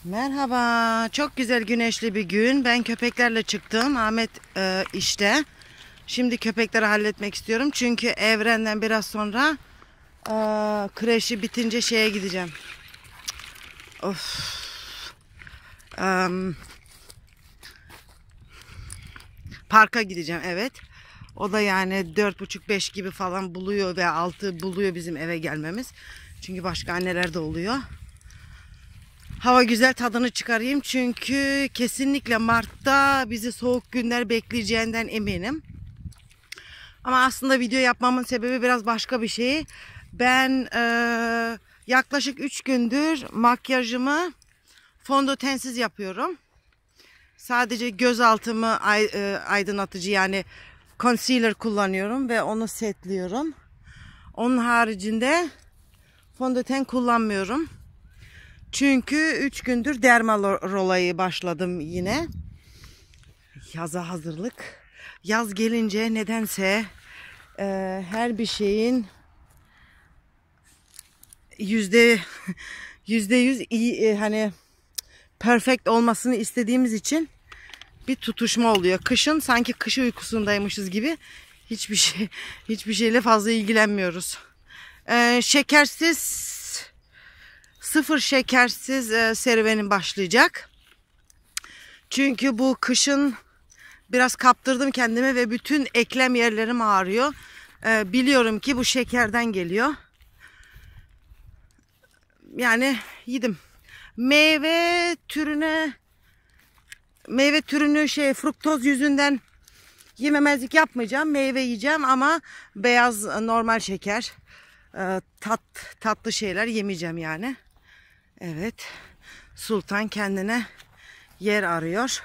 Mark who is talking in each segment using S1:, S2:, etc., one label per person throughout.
S1: Merhaba, çok güzel güneşli bir gün. Ben köpeklerle çıktım. Ahmet işte. Şimdi köpekleri halletmek istiyorum. Çünkü Evren'den biraz sonra kreşi bitince şeye gideceğim. Of. Em, Parka gideceğim, evet. O da yani 4.30-5 gibi falan buluyor ve 6 buluyor bizim eve gelmemiz. Çünkü başka anneler de oluyor. Hava güzel, tadını çıkarayım çünkü kesinlikle Mart'ta bizi soğuk günler bekleyeceğinden eminim. Ama aslında video yapmamın sebebi biraz başka bir şey. Ben yaklaşık 3 gündür makyajımı fondötensiz yapıyorum. Sadece gözaltımı aydınlatıcı yani concealer kullanıyorum ve onu setliyorum. Onun haricinde fondöten kullanmıyorum. Çünkü 3 gündür dermarolayı başladım yine. Yaza hazırlık. Yaz gelince nedense her bir şeyin %100 iyi hani perfect olmasını istediğimiz için bir tutuşma oluyor. Kışın sanki kış uykusundaymışız gibi hiçbir şeyle fazla ilgilenmiyoruz. Şekersiz sıfır şekersiz serüvenim başlayacak. Çünkü bu kışın biraz kaptırdım kendime ve bütün eklem yerlerim ağrıyor. Biliyorum ki bu şekerden geliyor. Yani yedim. Meyve türünü fruktoz yüzünden yememezlik yapmayacağım. Meyve yiyeceğim ama beyaz normal şeker, tatlı şeyler yemeyeceğim yani. Evet. Sultan kendine yer arıyor.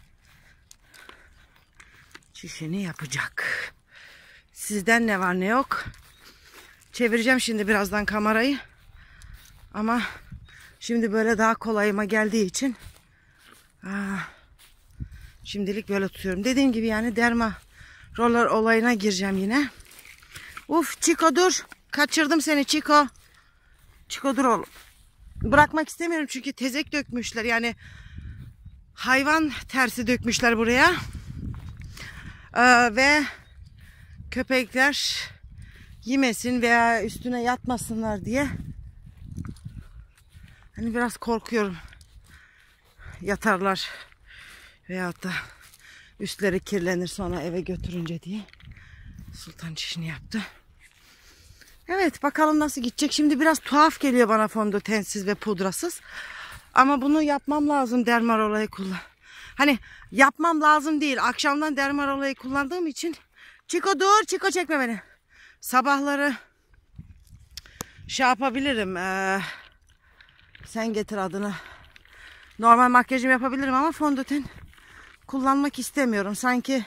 S1: Çişini yapacak. Sizden ne var ne yok? Çevireceğim şimdi birazdan kamerayı. Ama şimdi böyle daha kolayıma geldiği için şimdilik böyle tutuyorum. Dediğim gibi yani derma roller olayına gireceğim yine. Uf Chico dur. Kaçırdım seni Chico. Chico dur oğlum. Bırakmak istemiyorum çünkü tezek dökmüşler. Yani hayvan tersi dökmüşler buraya. Ve köpekler yemesin veya üstüne yatmasınlar diye hani biraz korkuyorum. Yatarlar veyahut da üstleri kirlenir sonra eve götürünce diye. Sultan çişini yaptı. Evet bakalım nasıl gidecek. Şimdi biraz tuhaf geliyor bana fondötensiz ve pudrasız. Ama bunu yapmam lazım dermarolayı kullan. Hani yapmam lazım değil. Akşamdan dermarolayı kullandığım için. Chico dur. Chico çekme beni. Sabahları şey yapabilirim. Sen getir adını. Normal makyajımı yapabilirim ama fondöten kullanmak istemiyorum. Sanki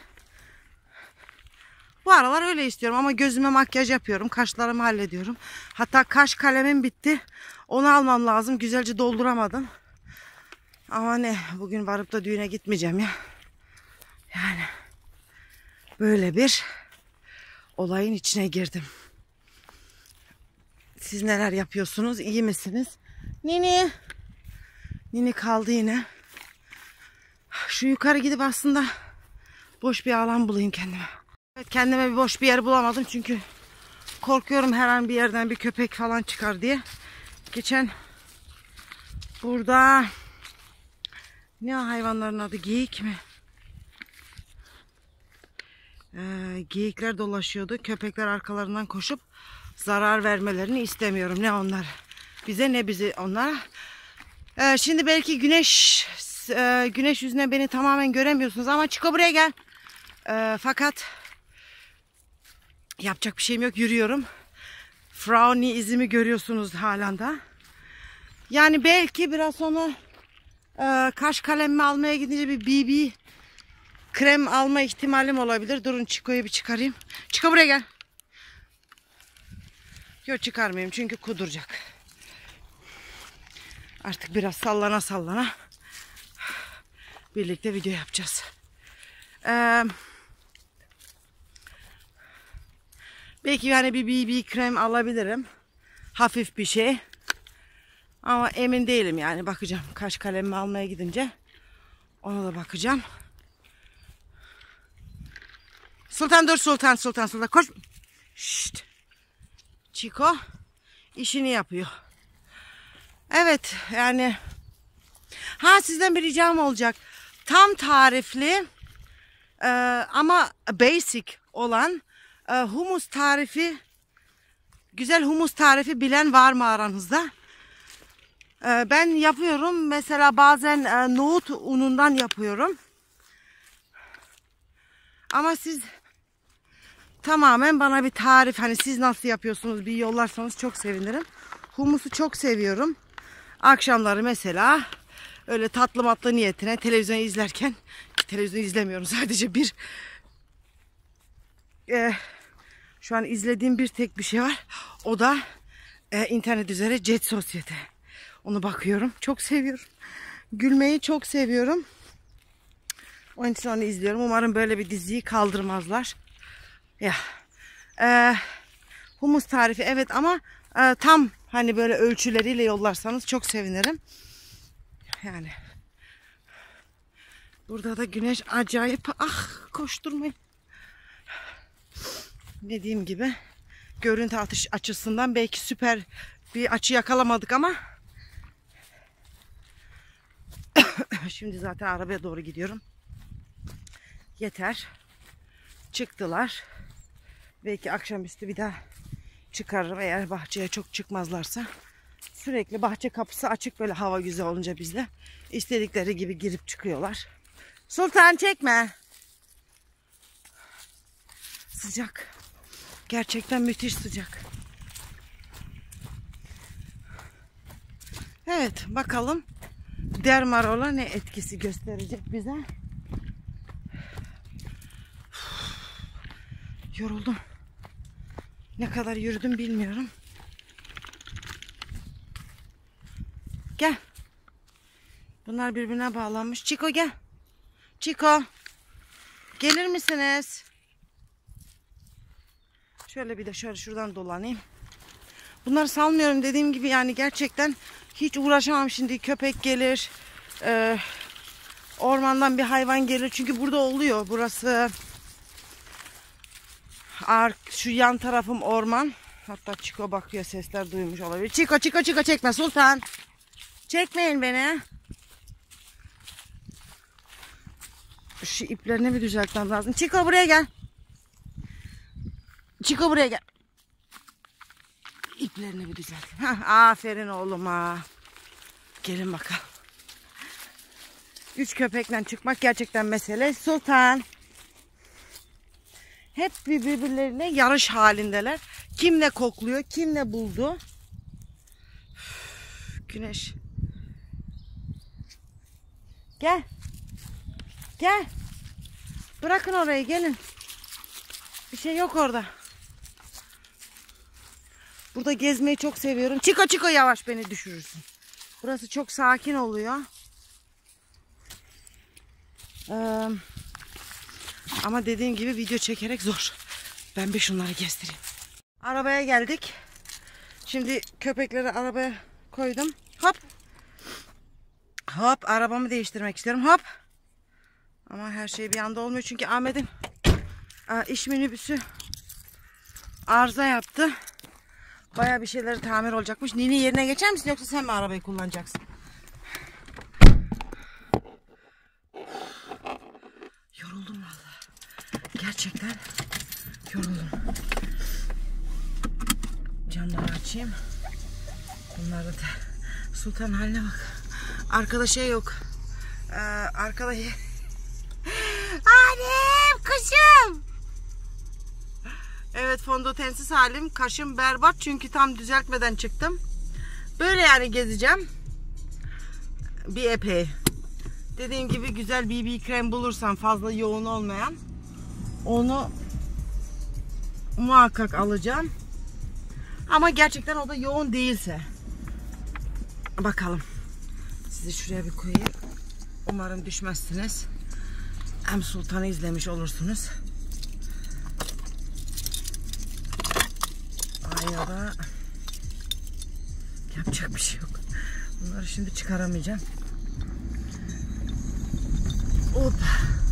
S1: bu aralar öyle istiyorum ama gözüme makyaj yapıyorum. Kaşlarımı hallediyorum. Hatta kaş kalemim bitti. Onu almam lazım. Güzelce dolduramadım. Ama ne bugün varıp da düğüne gitmeyeceğim ya. Yani böyle bir olayın içine girdim. Siz neler yapıyorsunuz? İyi misiniz? Nini. Nini kaldı yine. Şu yukarı gidip aslında boş bir alan bulayım kendime. Evet, kendime bir boş bir yer bulamadım çünkü korkuyorum her an bir yerden bir köpek falan çıkar diye. Geçen burada ne o hayvanların adı, geyik mi? Geyikler dolaşıyordu. Köpekler arkalarından koşup zarar vermelerini istemiyorum. Ne onlar bize ne bizi onlara. Şimdi belki güneş yüzüne beni tamamen göremiyorsunuz ama Chico buraya gel. Fakat yapacak bir şeyim yok, yürüyorum. Frowny izimi görüyorsunuz halen da. Yani belki biraz sonra kaş kalemimi almaya gidince bir BB krem alma ihtimalim olabilir. Durun Chico'yu bir çıkarayım. Chico buraya gel. Yok çıkarmayayım çünkü kuduracak. Artık biraz sallana sallana birlikte video yapacağız. Belki yani bir BB krem alabilirim. Hafif bir şey. Ama emin değilim yani, bakacağım. Kaş kalemimi almaya gidince ona da bakacağım. Sultan dur, Sultan koş. Şşt. Chico işini yapıyor. Evet yani. Ha, sizden bir ricam olacak. Tam tarifli ama basic olan humus tarifi, güzel humus tarifi bilen var mı aranızda? Ben yapıyorum. Mesela bazen nohut unundan yapıyorum. Ama siz tamamen bana bir tarif, hani siz nasıl yapıyorsunuz bir yollarsanız çok sevinirim. Humusu çok seviyorum. Akşamları mesela öyle tatlı matlı niyetine televizyon izlerken, televizyon izlemiyorum sadece şu an izlediğim bir tek bir şey var. O da internet üzere Jet Sosyete. Onu bakıyorum. Çok seviyorum. Gülmeyi çok seviyorum. Onun için onu izliyorum. Umarım böyle bir diziyi kaldırmazlar. Ya. Humus tarifi evet, ama tam hani böyle ölçüleriyle yollarsanız çok sevinirim. Yani. Burada da güneş acayip. Ah, koşturmayın. Dediğim gibi görüntü açısından belki süper bir açı yakalamadık ama şimdi zaten arabaya doğru gidiyorum. Yeter. Çıktılar. Belki akşamüstü bir daha çıkarırım eğer bahçeye çok çıkmazlarsa. Sürekli bahçe kapısı açık, böyle hava güzel olunca bizde istedikleri gibi girip çıkıyorlar. Sultan çekme. Sıcak. Gerçekten müthiş sıcak. Evet, bakalım Dermarola ne etkisi gösterecek bize. Yoruldum. Ne kadar yürüdüm bilmiyorum. Gel. Bunlar birbirine bağlanmış. Chico gel. Chico. Gelir misiniz? Şöyle bir de şöyle şuradan dolanayım. Bunları salmıyorum dediğim gibi, yani gerçekten hiç uğraşamam şimdi. Köpek gelir. Ormandan bir hayvan gelir. Çünkü burada oluyor. Burası şu yan tarafım orman. Hatta Chico bakıyor, sesler duymuş olabilir. Chico çekme Sultan. Çekmeyin beni. Şu iplerini bir düzeltmem lazım. Chico buraya gel. Chico buraya gel. İplerini bir düzelt. Heh, aferin oğluma. Gelin bakalım. 3 köpekle çıkmak gerçekten mesele. Sultan. Hep birbirlerine yarış halindeler. Kim ne kokluyor, kim ne buldu. Güneş. Gel. Gel. Bırakın orayı, gelin. Bir şey yok orada. Burada gezmeyi çok seviyorum. Chico yavaş, beni düşürürsün. Burası çok sakin oluyor. Ama dediğim gibi video çekerek zor. Ben bir şunları gezdireyim. Arabaya geldik. Şimdi köpekleri arabaya koydum. Hop. Hop, arabamı değiştirmek istiyorum. Hop. Ama her şey bir anda olmuyor çünkü Ahmet'in iş minibüsü arıza yaptı. Bayağı bir şeyleri tamir olacakmış. Nini yerine geçer misin yoksa sen mi arabayı kullanacaksın? Yoruldum vallahi. Gerçekten yoruldum. Camları açayım. Bunları da. Sultan haline bak. Arkada şey yok. Arkada annem, kışım. Evet, fondötensiz halim. Kaşım berbat çünkü tam düzeltmeden çıktım. Böyle yani gezeceğim. Bir epey. Dediğim gibi güzel BB krem bulursam, fazla yoğun olmayan, onu muhakkak alacağım. Ama gerçekten o da yoğun değilse. Bakalım. Sizi şuraya bir koyayım. Umarım düşmezsiniz. Hem Sultan'ı izlemiş olursunuz. Aynada yapacak bir şey yok. Bunları şimdi çıkaramayacağım. Hoppa.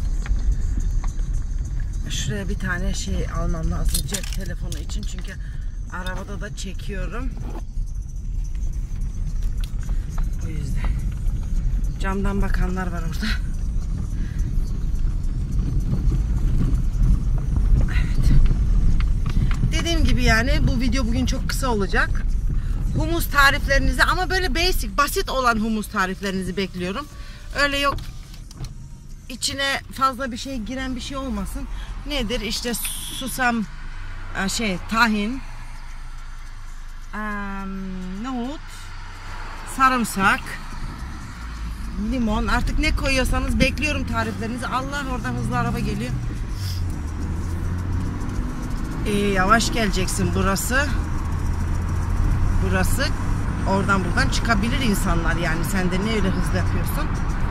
S1: Şuraya bir tane şey almam lazım cep telefonu için, çünkü arabada da çekiyorum. O yüzden. Camdan bakanlar var orada. Evet. Dediğim gibi yani bu video bugün çok kısa olacak. Humus tariflerinizi, ama böyle basic, basit olan humus tariflerinizi bekliyorum. Öyle yok içine fazla bir şey giren bir şey olmasın. Nedir? İşte susam, tahin, nohut, sarımsak, limon, artık ne koyuyorsanız bekliyorum tariflerinizi. Allah, oradan hızlı araba geliyor. Yavaş geleceksin, burası oradan buradan çıkabilir insanlar, yani sen de ne öyle hızlı yapıyorsun.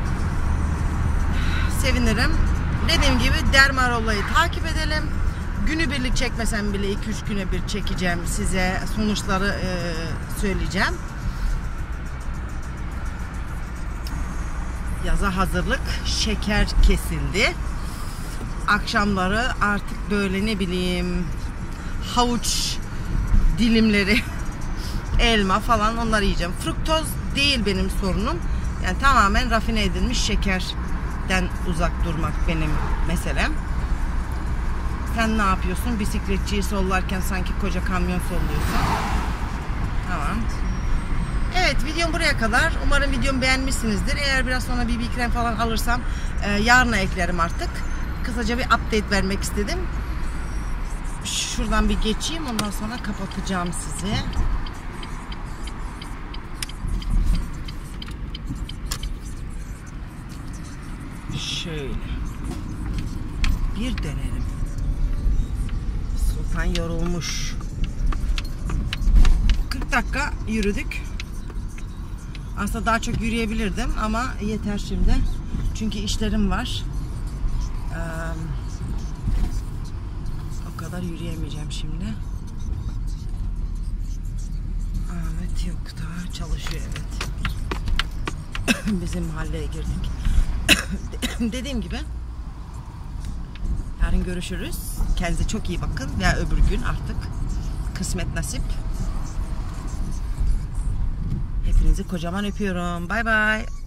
S1: Sevinirim. Dediğim gibi Dermarola'yı takip edelim. Günübirlik çekmesem bile 2-3 güne bir çekeceğim, size sonuçları söyleyeceğim. Yaza hazırlık, şeker kesildi. Akşamları artık böyle ne bileyim havuç dilimleri, elma falan, onları yiyeceğim. Fruktoz değil benim sorunum. Yani tamamen rafine edilmiş şekerden uzak durmak benim meselem. Sen ne yapıyorsun? Bisikletçiyi sollarken sanki koca kamyon solluyorsun. Tamam. Evet, videom buraya kadar. Umarım videomu beğenmişsinizdir. Eğer biraz sonra BB krem falan alırsam yarına eklerim artık. Kısaca bir update vermek istedim. Şuradan bir geçeyim, ondan sonra kapatacağım sizi. Şöyle bir dönelim. Sultan yorulmuş. 40 dakika yürüdük. Aslında daha çok yürüyebilirdim ama yeter şimdi. Çünkü işlerim var. O kadar yürüyemeyeceğim şimdi. Ahmet yok, daha çalışıyor, evet. Bizim mahalleye girdik. Dediğim gibi yarın görüşürüz. Kendinize çok iyi bakın, veya öbür gün artık kısmet nasip. Hepinizi kocaman öpüyorum. Bay bay.